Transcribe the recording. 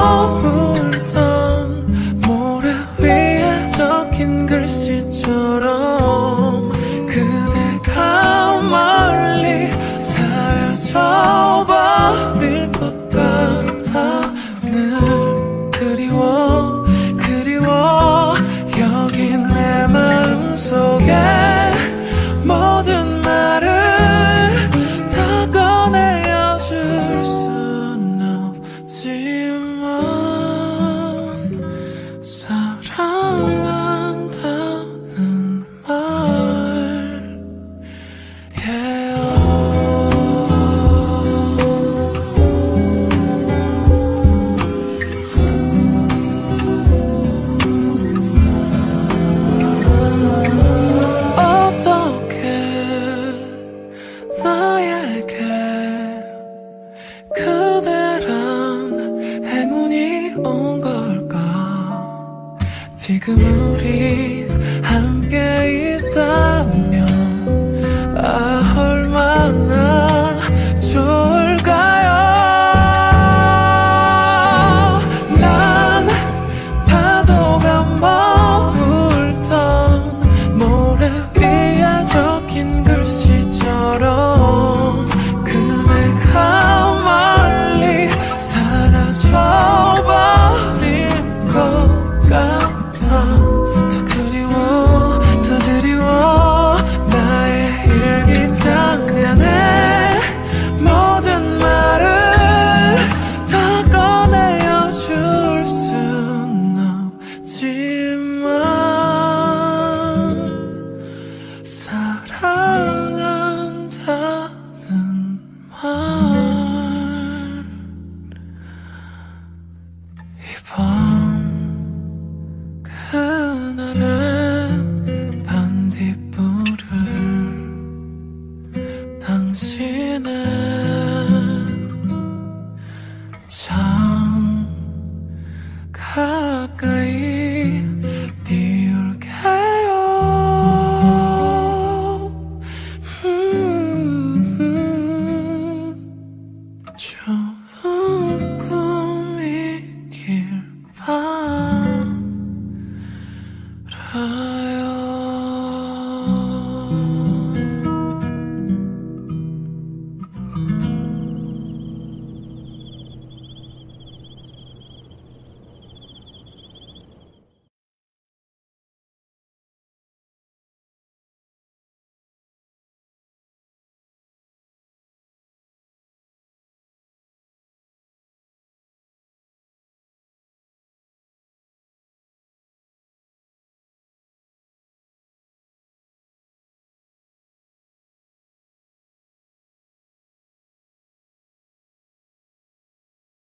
머물던 모래 위에 적힌 글씨처럼 그대가 멀리 사라져버릴 것 같아. 늘 그리워 여기 내 마음속에 모든 말을 다 꺼내어 줄 순 없지만 사랑한다는 말 지금 우리 함께 있다면 얼마나 좋을까요? 난 파도가 머물던 모래 위에 적힌 글씨처럼 그대가 멀리 사라져버릴 것 같아. 더 그리워 나의 일기장면에 모든 말을 다 꺼내어 줄 순 없지만 사랑한다는 말 이밤 그날의 반딧불을 당신의